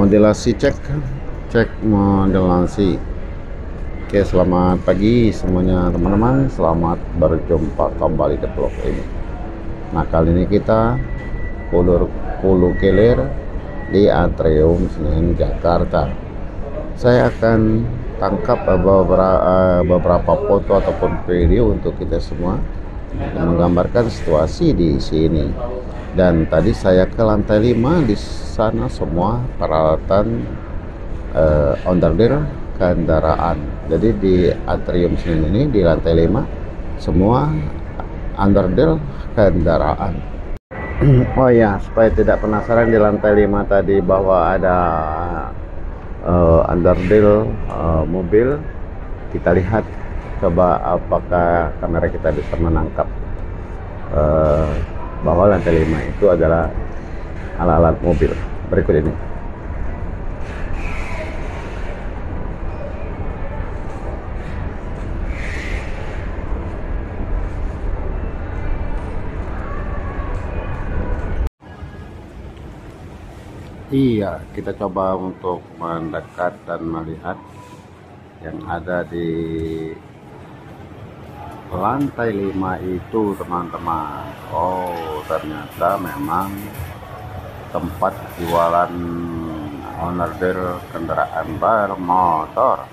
Modelasi cek modelasi. Oke, selamat pagi semuanya teman-teman, selamat berjumpa kembali di vlog ini. Nah, kali ini kita puluh keler di Atrium Senen Jakarta. Saya akan tangkap beberapa foto ataupun video untuk kita semua yang menggambarkan situasi di sini. Dan tadi saya ke lantai 5, di sana semua peralatan onderdil kendaraan. Jadi di Atrium Senen ini di lantai 5 semua onderdil kendaraan. Oh ya, supaya tidak penasaran, di lantai 5 tadi bahwa ada onderdil mobil. Kita lihat, coba apakah kamera kita bisa menangkap bahwa lantai 5 itu adalah alat-alat mobil. Berikut ini. Iya, kita coba untuk mendekat dan melihat yang ada di lantai 5 itu, teman-teman. Oh, ternyata memang tempat jualan onderdil kendaraan bermotor.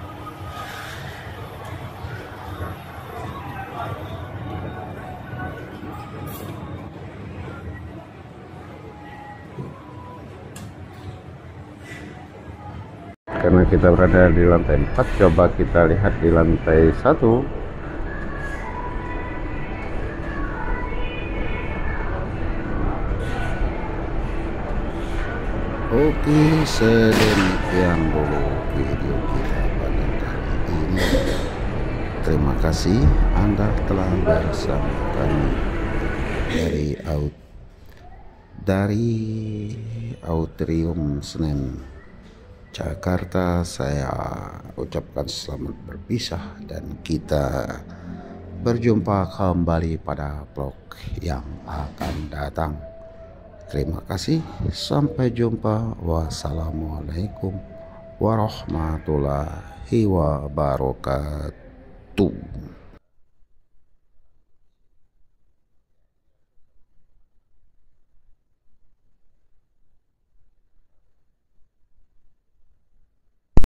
Karena kita berada di lantai 4, coba kita lihat di lantai 1. Oke, sedemikian dulu video kita pada kali ini. Terima kasih Anda telah bersama kami dari Atrium Senen Jakarta. Saya ucapkan selamat berpisah dan kita berjumpa kembali pada vlog yang akan datang. Terima kasih, sampai jumpa. Wassalamualaikum warahmatullahi wabarakatuh.